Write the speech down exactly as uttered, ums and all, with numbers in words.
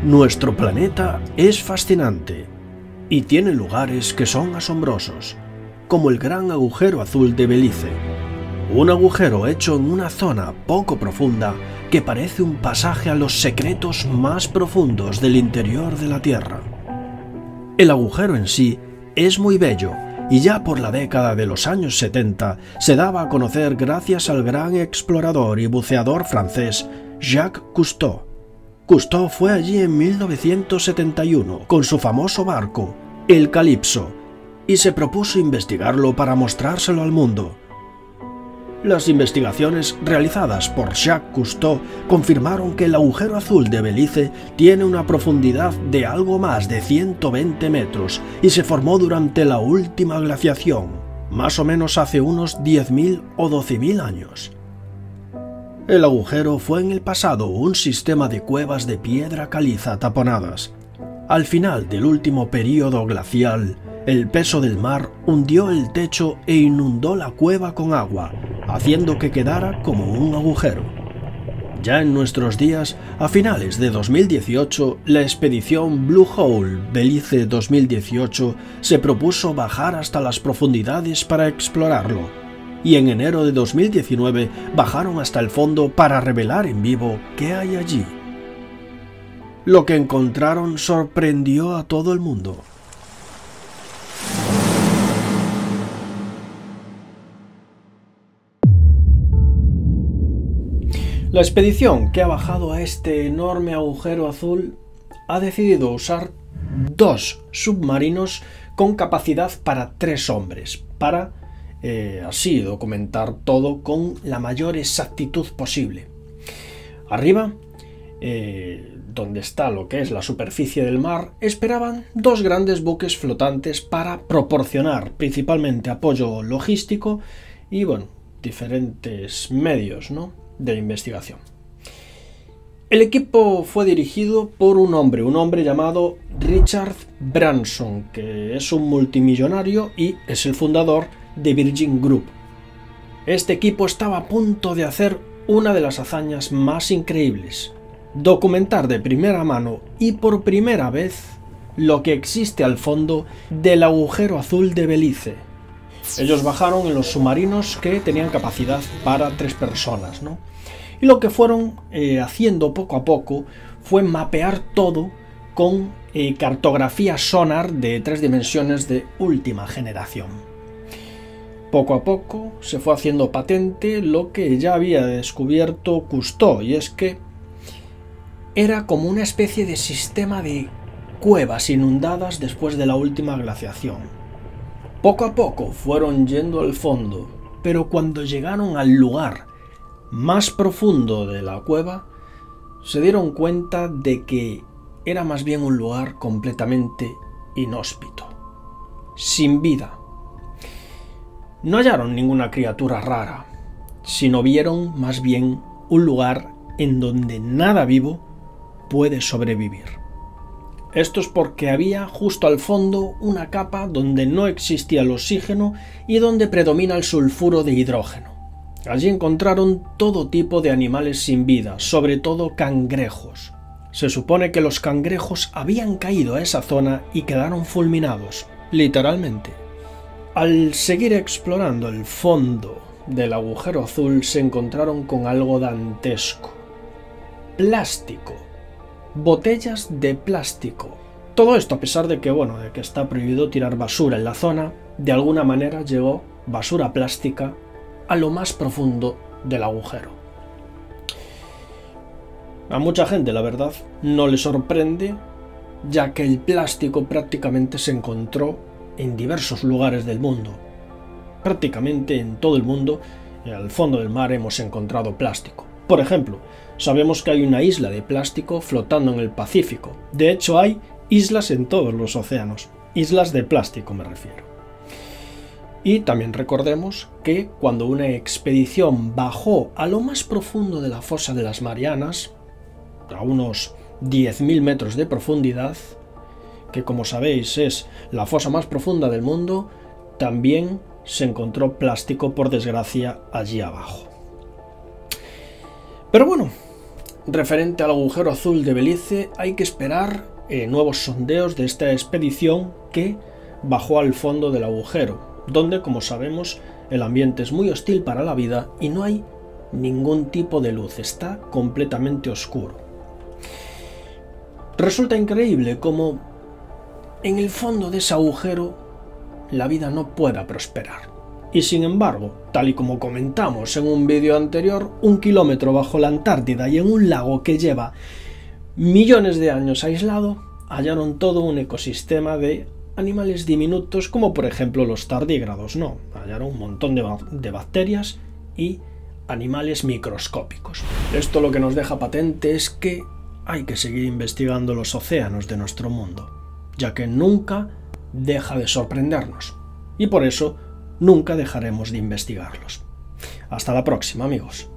Nuestro planeta es fascinante y tiene lugares que son asombrosos, como el gran agujero azul de Belice, un agujero hecho en una zona poco profunda que parece un pasaje a los secretos más profundos del interior de la Tierra. El agujero en sí es muy bello y ya por la década de los años setenta se daba a conocer gracias al gran explorador y buceador francés Jacques Cousteau. Cousteau fue allí en mil novecientos setenta y uno con su famoso barco, el Calypso, y se propuso investigarlo para mostrárselo al mundo. Las investigaciones realizadas por Jacques Cousteau confirmaron que el agujero azul de Belice tiene una profundidad de algo más de ciento veinte metros y se formó durante la última glaciación, más o menos hace unos diez mil o doce mil años. El agujero fue en el pasado un sistema de cuevas de piedra caliza taponadas. Al final del último período glacial, el peso del mar hundió el techo e inundó la cueva con agua, haciendo que quedara como un agujero. Ya en nuestros días, a finales de dos mil dieciocho, la expedición Blue Hole Belice dos mil dieciocho se propuso bajar hasta las profundidades para explorarlo, y en enero de dos mil diecinueve bajaron hasta el fondo para revelar en vivo qué hay allí. Lo que encontraron sorprendió a todo el mundo. La expedición que ha bajado a este enorme agujero azul ha decidido usar dos submarinos con capacidad para tres hombres, para eh, así documentar todo con la mayor exactitud posible. Arriba, eh, donde está lo que es la superficie del mar, esperaban dos grandes buques flotantes para proporcionar principalmente apoyo logístico y, bueno, diferentes medios, ¿no?, de investigación. El equipo fue dirigido por un hombre, un hombre llamado Richard Branson, que es un multimillonario y es el fundador de Virgin Group. Este equipo estaba a punto de hacer una de las hazañas más increíbles: documentar de primera mano y por primera vez lo que existe al fondo del agujero azul de Belice. Ellos bajaron en los submarinos que tenían capacidad para tres personas, ¿no? Y lo que fueron eh, haciendo poco a poco fue mapear todo con eh, cartografía sonar de tres dimensiones de última generación. Poco a poco se fue haciendo patente lo que ya había descubierto Cousteau, y es que era como una especie de sistema de cuevas inundadas después de la última glaciación. Poco a poco fueron yendo al fondo, pero cuando llegaron al lugar más profundo de la cueva, se dieron cuenta de que era más bien un lugar completamente inhóspito, sin vida. No hallaron ninguna criatura rara, sino vieron más bien un lugar en donde nada vivo puede sobrevivir. Esto es porque había justo al fondo una capa donde no existía el oxígeno y donde predomina el sulfuro de hidrógeno. Allí encontraron todo tipo de animales sin vida, sobre todo cangrejos. Se supone que los cangrejos habían caído a esa zona y quedaron fulminados, literalmente. Al seguir explorando el fondo del agujero azul se encontraron con algo dantesco: plástico. Botellas de plástico. Todo esto a pesar de que, bueno, de que está prohibido tirar basura en la zona, de alguna manera llegó basura plástica a lo más profundo del agujero. A mucha gente, la verdad, no le sorprende, ya que el plástico prácticamente se encontró en diversos lugares del mundo. Prácticamente en todo el mundo, al fondo del mar hemos encontrado plástico. Por ejemplo, sabemos que hay una isla de plástico flotando en el Pacífico. De hecho, hay islas en todos los océanos. Islas de plástico me refiero. Y también recordemos que cuando una expedición bajó a lo más profundo de la fosa de las Marianas, a unos diez mil metros de profundidad, que como sabéis es la fosa más profunda del mundo, también se encontró plástico, por desgracia, allí abajo. Pero bueno, referente al agujero azul de Belice, hay que esperar eh, nuevos sondeos de esta expedición que bajó al fondo del agujero, donde, como sabemos, el ambiente es muy hostil para la vida y no hay ningún tipo de luz, está completamente oscuro. Resulta increíble cómo en el fondo de ese agujero la vida no pueda prosperar. Y sin embargo, tal y como comentamos en un vídeo anterior, un kilómetro bajo la Antártida y en un lago que lleva millones de años aislado, hallaron todo un ecosistema de animales diminutos, como por ejemplo los tardígrados, no, hallaron un montón de, de bacterias y animales microscópicos. Esto lo que nos deja patente es que hay que seguir investigando los océanos de nuestro mundo, ya que nunca deja de sorprendernos, y por eso nunca dejaremos de investigarlos. Hasta la próxima, amigos.